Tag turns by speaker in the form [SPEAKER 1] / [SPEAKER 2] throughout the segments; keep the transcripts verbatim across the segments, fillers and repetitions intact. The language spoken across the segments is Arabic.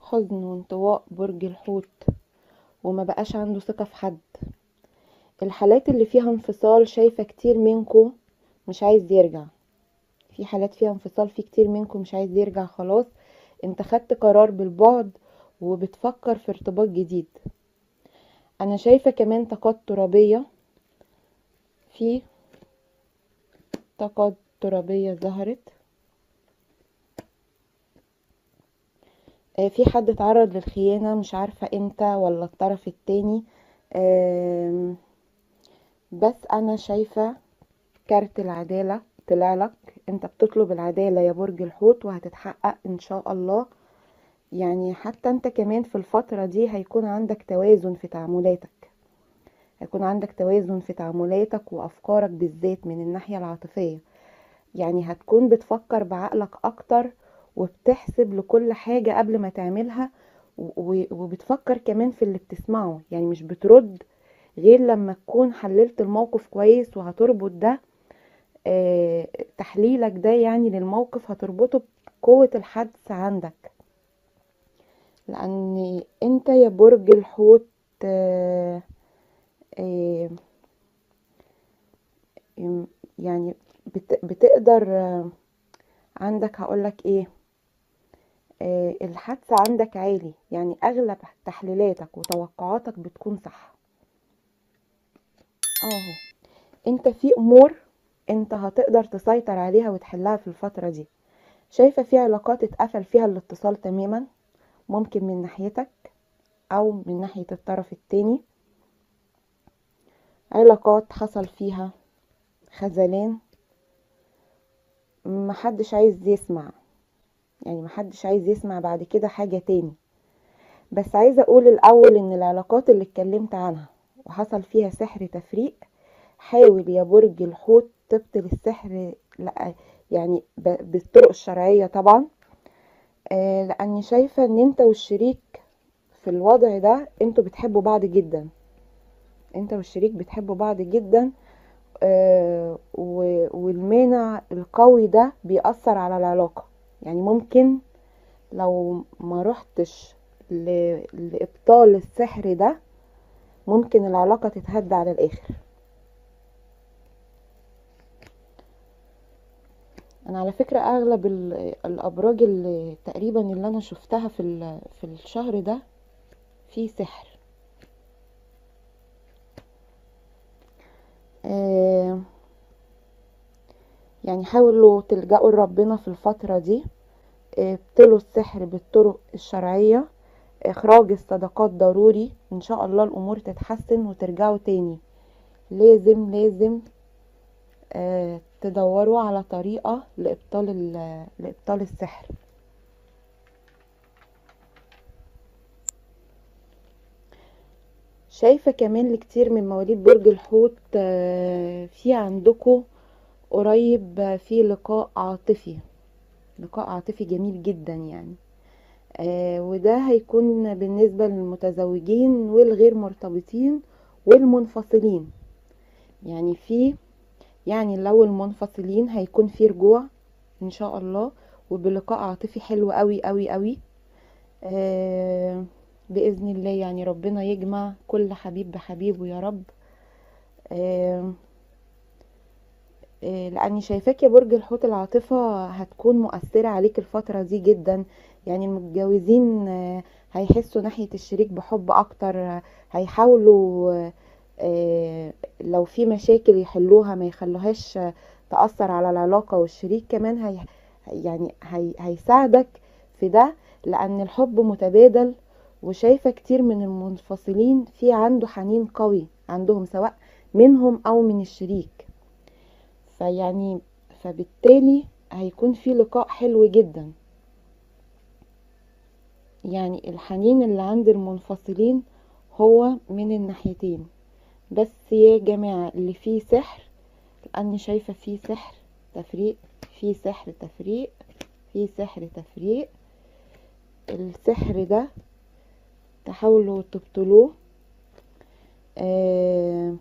[SPEAKER 1] حزن وانطواء برج الحوت، وما بقاش عنده ثقة في حد. الحالات اللي فيها انفصال شايفة كتير منكم مش عايز يرجع. في حالات فيها انفصال، في كتير منكم مش عايز يرجع خلاص. انت خدت قرار بالبعد وبتفكر في ارتباط جديد. انا شايفة كمان طاقات ترابية، في طاقات ترابية ظهرت. آه، في حد اتعرض للخيانة، مش عارفة انت ولا الطرف التاني. آم، بس انا شايفة كارت العدالة طلع لك. انت بتطلب العدالة يا برج الحوت وهتتحقق ان شاء الله. يعني حتى انت كمان في الفترة دي هيكون عندك توازن في تعاملاتك، هيكون عندك توازن في تعاملاتك وافكارك بالذات من الناحية العاطفية. يعني هتكون بتفكر بعقلك اكتر وبتحسب لكل حاجة قبل ما تعملها، و- وبتفكر كمان في اللي بتسمعه. يعني مش بترد غير لما تكون حللت الموقف كويس، وهتربط ده آه، تحليلك ده يعني للموقف هتربطه بقوة الحدس عندك. لان انت يا برج الحوت آه، آه، يعني بت- بتقدر آه، عندك هقولك ايه، آه، الحدس عندك عالي. يعني اغلب تحليلاتك وتوقعاتك بتكون صح. اهو انت في امور انت هتقدر تسيطر عليها وتحلها في الفترة دي. شايفة في علاقات اتقفل فيها الاتصال تماما، ممكن من ناحيتك او من ناحية الطرف التاني. علاقات حصل فيها خذلان، محدش عايز يسمع. يعني محدش عايز يسمع بعد كده حاجة تاني. بس عايزة اقول الاول ان العلاقات اللي اتكلمت عنها وحصل فيها سحر تفريق، حاول يا برج الحوت تبطل السحر. لا يعني ب- بالطرق الشرعية طبعا. آه لاني شايفة ان انت والشريك في الوضع ده انتوا بتحبوا بعض جدا. انت والشريك بتحبوا بعض جدا. آه و- والمانع القوي ده بيأثر على العلاقة. يعني ممكن لو ما رحتش ل- لإبطال السحر ده ممكن العلاقة تتهد على الآخر. انا على فكرة اغلب ال- الابراج اللي تقريبا اللي انا شفتها في ال- في الشهر ده في سحر. آه يعني حاولوا تلجأوا لربنا في الفترة دي. آه، ابطلوا السحر بالطرق الشرعية. اخراج الصدقات ضروري، ان شاء الله الامور تتحسن وترجعوا تاني. لازم لازم آه تدوروا على طريقة لإبطال ال- لإبطال السحر. شايفة كمان لكتير من مواليد برج الحوت آه، في عندكم قريب في لقاء عاطفي، لقاء عاطفي جميل جدا يعني. آه وده هيكون بالنسبة للمتزوجين والغير مرتبطين والمنفصلين. يعني في يعني لو المنفصلين هيكون في رجوع ان شاء الله، وبلقاء عاطفي حلو قوي قوي قوي. آه بإذن الله يعني ربنا يجمع كل حبيب بحبيبه يا رب. آه آه، لاني شايفاك يا برج الحوت العاطفة هتكون مؤثرة عليك الفترة دي جدا. يعني المتجوزين آه، هيحسوا ناحية الشريك بحب اكتر. آه، هيحاولوا آه، آه، لو في مشاكل يحلوها ما يخلوهاش آه، تأثر على العلاقة. والشريك كمان هي يعني هي هيساعدك في ده، لان الحب متبادل. وشايفة كتير من المنفصلين في عنده حنين قوي عندهم، سواء منهم او من الشريك. فيعني فبالتالي هيكون في لقاء حلو جدا. يعني الحنين اللي عند المنفصلين هو من الناحيتين. بس يا جماعة اللي فيه سحر، لاني شايفة فيه سحر تفريق، فيه سحر تفريق، فيه سحر تفريق. السحر ده تحاولوا تبطلوه. آه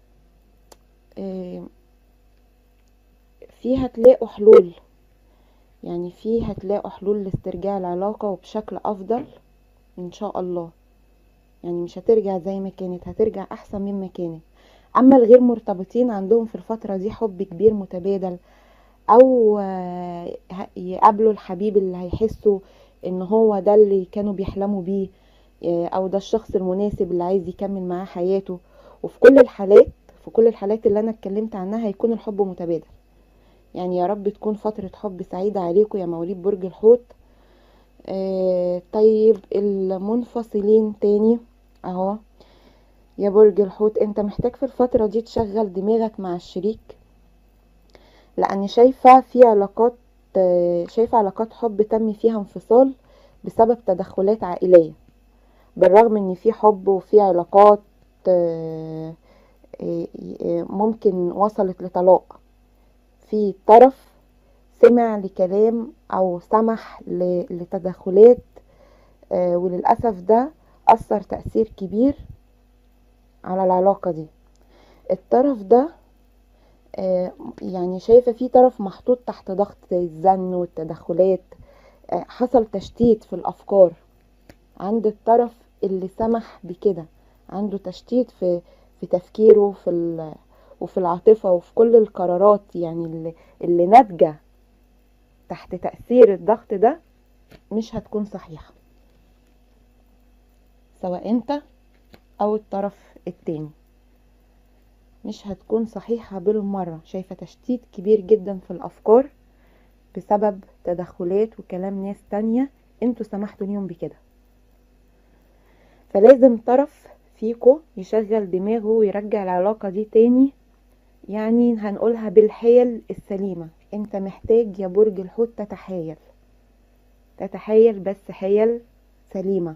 [SPEAKER 1] آه فيه هتلاقوا حلول. يعني في هتلاقوا حلول لاسترجاع العلاقة وبشكل افضل ان شاء الله. يعني مش هترجع زي ما كانت، هترجع احسن مما كانت. اما الغير مرتبطين عندهم في الفترة دي حب كبير متبادل، او آه، ه- يقابلوا الحبيب اللي هيحسوا ان هو ده اللي كانوا بيحلموا بيه، آه، او ده الشخص المناسب اللي عايز يكمل معاه حياته. وفي كل الحالات في كل الحالات اللي انا اتكلمت عنها هيكون الحب متبادل. يعني يا رب تكون فترة حب سعيدة عليكم يا مواليد برج الحوت. آه طيب المنفصلين تاني اهو. يا برج الحوت، انت محتاج في الفترة دي تشغل دماغك مع الشريك، لاني شايفة في علاقات آه، شايفة علاقات حب تم فيها انفصال بسبب تدخلات عائلية، بالرغم ان في حب وفي علاقات آه، آه، آه، ممكن وصلت لطلاق. في طرف سمع لكلام او سمح ل- لتدخلات، آه، وللأسف ده أثر تأثير كبير على العلاقة دي. الطرف ده آه، يعني شايفة في طرف محطوط تحت ضغط زي الزن والتدخلات. آه، حصل تشتيت في الأفكار عند الطرف اللي سمح بكده. عنده تشتيت في في تفكيره في ال- وفي العاطفة وفي كل القرارات، يعني اللي, اللي ناتجة تحت تأثير الضغط ده مش هتكون صحيحة، سواء انت او الطرف التاني. مش هتكون صحيحة بالمرة. شايفة تشتيت كبير جدا في الأفكار بسبب تدخلات وكلام ناس تانية انتوا سمحتوا ليهم بكده. فلازم طرف فيكو يشغل دماغه ويرجع العلاقة دي تاني. يعني هنقولها بالحيل السليمة. انت محتاج يا برج الحوت تتحايل تتحايل بس حيل سليمة.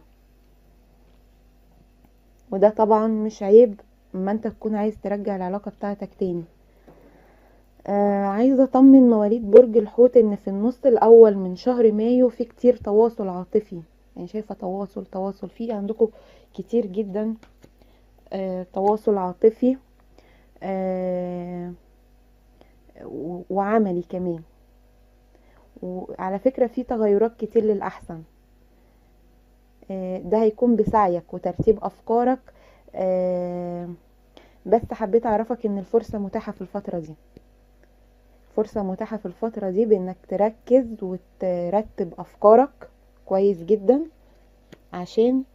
[SPEAKER 1] وده طبعا مش عيب اما انت تكون عايز ترجع العلاقة بتاعتك تاني. آه عايزة اطمن مواليد برج الحوت ان في النص الاول من شهر مايو في كتير تواصل عاطفي. يعني شايفة تواصل تواصل في عندكم كتير جدا. آه تواصل عاطفي آه و- وعملي كمان. وعلى فكرة في تغيرات كتير للأحسن. آه ده هيكون بسعيك وترتيب أفكارك. آه بس حبيت أعرفك إن الفرصة متاحة في الفترة دي. فرصة متاحة في الفترة دي بإنك تركز وترتب أفكارك كويس جدا عشان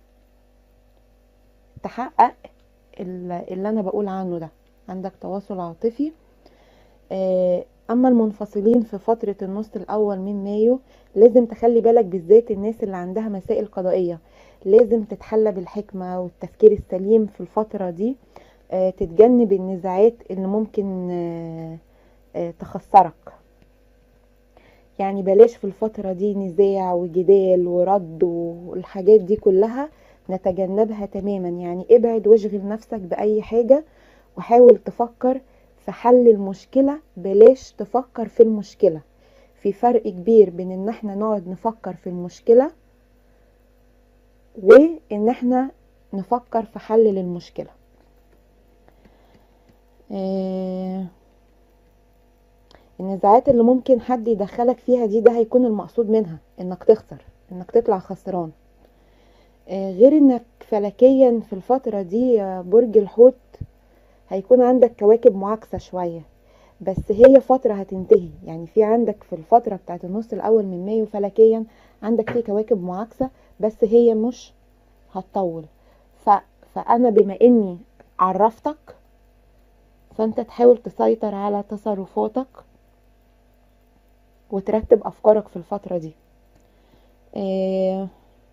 [SPEAKER 1] تحقق ال- اللي أنا بقول عنه ده. عندك تواصل عاطفي. آه، أما المنفصلين في فترة النص الأول من مايو لازم تخلي بالك، بالذات الناس اللي عندها مسائل قضائية. لازم تتحلى بالحكمة والتفكير السليم في الفترة دي. آه، تتجنب النزاعات اللي ممكن آه، آه، تخسرك. يعني بلاش في الفترة دي نزاع وجدال ورد والحاجات دي كلها، نتجنبها تماما. يعني ابعد واشغل نفسك بأي حاجة وحاول تفكر في حل المشكلة، بلاش تفكر في المشكلة. في فرق كبير بين ان احنا نقعد نفكر في المشكلة وان احنا نفكر في حل للمشكلة. آه، النزاعات اللي ممكن حد يدخلك فيها دي ده هيكون المقصود منها انك تخسر، انك تطلع خسران. آه، غير انك فلكيا في الفترة دي يا برج الحوت هيكون عندك كواكب معاكسة شوية، بس هي فترة هتنتهي. يعني في عندك في الفترة بتاعت النص الاول من مايو فلكيا عندك في كواكب معاكسة، بس هي مش هتطول. ف... فانا بما اني عرفتك، فانت تحاول تسيطر على تصرفاتك وترتب افكارك في الفترة دي. آه،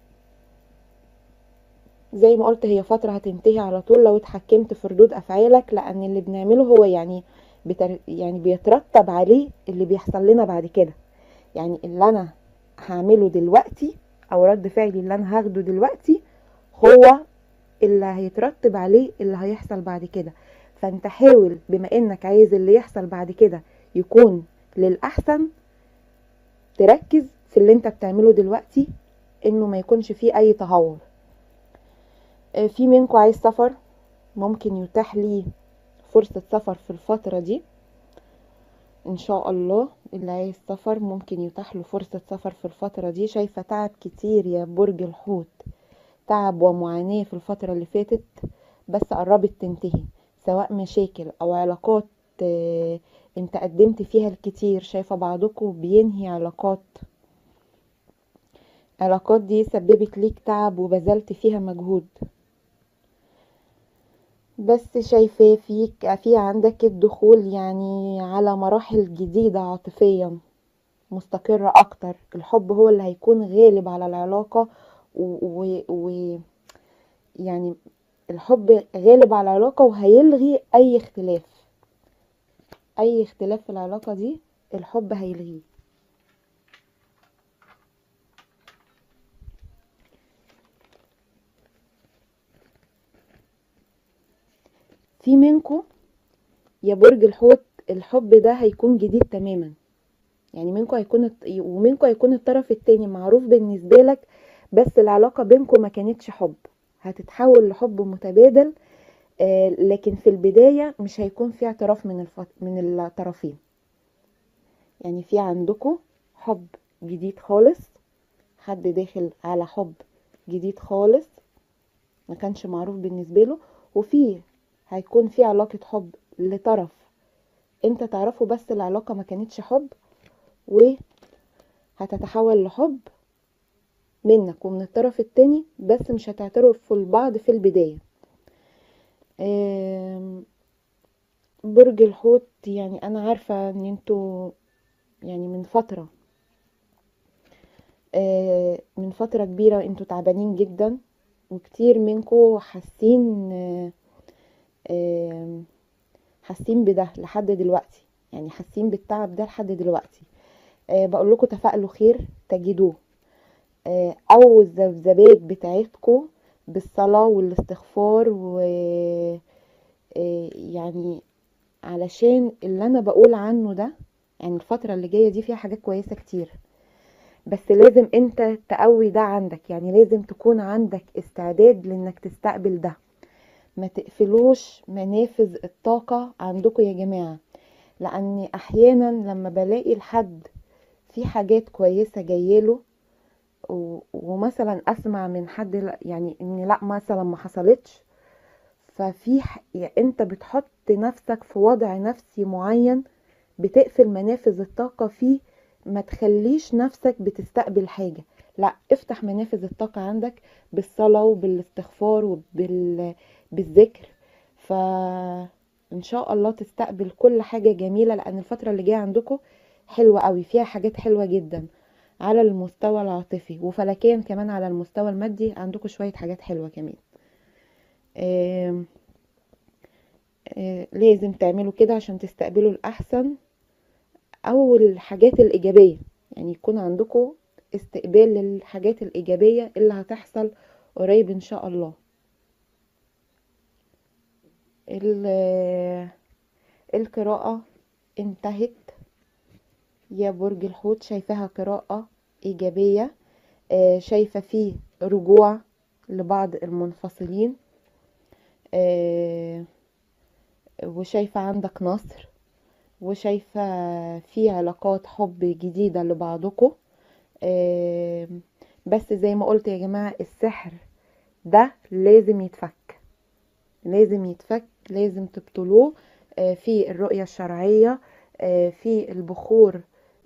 [SPEAKER 1] زي ما قلت هي فترة هتنتهي على طول لو اتحكمت في ردود افعالك، لان اللي بنعمله هو يعني بتر... يعني بيترتب عليه اللي بيحصل لنا بعد كده. يعني اللي انا هعمله دلوقتي او رد فعلي اللي انا هاخده دلوقتي هو اللي هيترتب عليه اللي هيحصل بعد كده. فانت حاول بما انك عايز اللي يحصل بعد كده يكون للأحسن، تركز في اللي انت بتعمله دلوقتي انه ما يكونش فيه اي تهور. آه، في منكم عايز سفر، ممكن يتاح لي فرصة سفر في الفترة دي. ان شاء الله اللي عايز سفر ممكن يتاح له فرصة سفر في الفترة دي. شايفة تعب كتير يا برج الحوت، تعب ومعاناة في الفترة اللي فاتت، بس قربت تنتهي، سواء مشاكل او علاقات آه، انت قدمت فيها الكتير. شايفة بعضكم بينهي علاقات، علاقات دي سببت ليك تعب وبذلت فيها مجهود، بس شايفاه فيك في عندك الدخول يعني على مراحل جديدة عاطفيا مستقرة اكتر. الحب هو اللي هيكون غالب على العلاقة، و, و... و... يعني الحب غالب على العلاقة وهيلغي اي اختلاف، اي اختلاف في العلاقة دي الحب هيلغيه. في منكم يا برج الحوت الحب ده هيكون جديد تماما، يعني منكم هيكون ومنكم هيكون الطرف التاني معروف بالنسبة لك، بس العلاقة بينكم ما كانتش حب، هتتحول لحب متبادل. آه لكن في البداية مش هيكون في اعتراف من الف... من الطرفين. يعني في عندكم حب جديد خالص، حد داخل على حب جديد خالص ما كانش معروف بالنسبة له، وفي هيكون في علاقة حب لطرف انت تعرفه بس العلاقة ما كانتش حب، وهتتحول لحب منك ومن الطرف التاني، بس مش هتعترفوا لبعض في البداية. برج الحوت يعني انا عارفة ان انتوا يعني من فترة من فترة كبيرة انتوا تعبانين جدا، وكتير منكم حاسين حاسين بده لحد دلوقتي، يعني حاسين بالتعب ده لحد دلوقتي. بقول لكم تفائلوا خير تجدوه، او الذبذبات بتاعتكم بالصلاة والاستغفار، و يعني علشان اللي انا بقول عنه ده، يعني الفترة اللي جاية دي فيها حاجات كويسة كتير، بس لازم انت تقوي ده عندك، يعني لازم تكون عندك استعداد لانك تستقبل ده. ما تقفلوش منافذ الطاقة عندكم يا جماعة، لان احيانا لما بلاقي الحد في حاجات كويسة جايله ومثلا اسمع من حد يعني ان لا مثلا ما حصلتش، ففي يعني انت بتحط نفسك في وضع نفسي معين بتقفل منافذ الطاقة فيه، ما تخليش نفسك بتستقبل حاجة، لا افتح منافذ الطاقة عندك بالصلاة وبالاستغفار وبالذكر، فإن شاء الله تستقبل كل حاجة جميلة، لأن الفترة اللي جاية عندكم حلوة قوي، فيها حاجات حلوة جدا على المستوى العاطفي، وفلكيا كمان على المستوى المادي عندكم شوية حاجات حلوة كمان. آه آه لازم تعملوا كده عشان تستقبلوا الأحسن او الحاجات الايجابية، يعني يكون عندكم استقبال للحاجات الايجابية اللي هتحصل قريب ان شاء الله. القراءة انتهت يا برج الحوت، شايفاها قراءة ايجابية، شايفة فيه رجوع لبعض المنفصلين، وشايفة عندك نصر، وشايفة في علاقات حب جديدة لبعضكم. بس زي ما قلت يا جماعة السحر ده لازم يتفك، لازم يتفك، لازم تبطلوه في الرؤية الشرعية، في البخور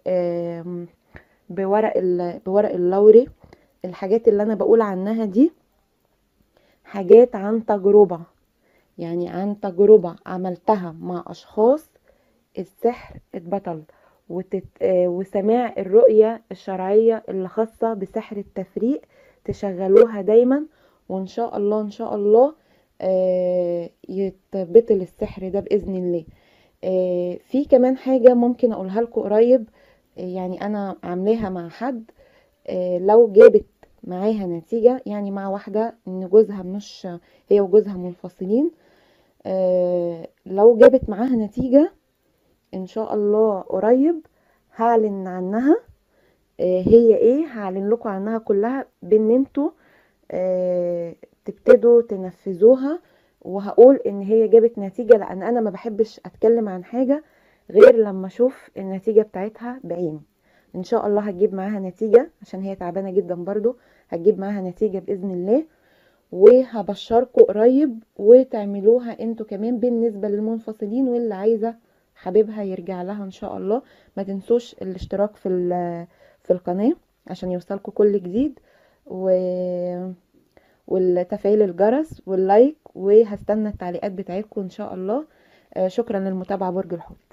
[SPEAKER 1] بورق بورق اللوري. الحاجات اللي انا بقول عنها دي حاجات عن تجربة، يعني عن تجربة عملتها مع اشخاص السحر اتبطل، وتت... وسماع الرؤية الشرعية اللي خاصة بسحر التفريق تشغلوها دايما، وان شاء الله ان شاء الله آه يتبطل السحر ده بإذن الله. آه في كمان حاجة ممكن اقولها لكم قريب، آه يعني انا عاملاها مع حد، آه لو جابت معاها نتيجة، يعني مع واحدة ان جوزها مش هي وجوزها منفصلين، آه لو جابت معاها نتيجة ان شاء الله قريب هعلن عنها. آه هي ايه؟ هعلن لكم عنها كلها بان انتوا آه تبتدوا تنفذوها، وهقول ان هي جابت نتيجة، لان انا ما بحبش اتكلم عن حاجة غير لما اشوف النتيجة بتاعتها بعيني. ان شاء الله هتجيب معاها نتيجة، عشان هي تعبانة جدا برضو، هتجيب معاها نتيجة بإذن الله، وهبشركوا قريب وتعملوها انتوا كمان بالنسبة للمنفصلين، واللي عايزة حبيبها يرجع لها ان شاء الله. ما تنسوش الاشتراك في في القناة عشان يوصلكوا كل جديد، و والتفعيل الجرس واللايك، وهستنى التعليقات بتاعتكم ان شاء الله. آه، شكرا للمتابعة. برج الحوت.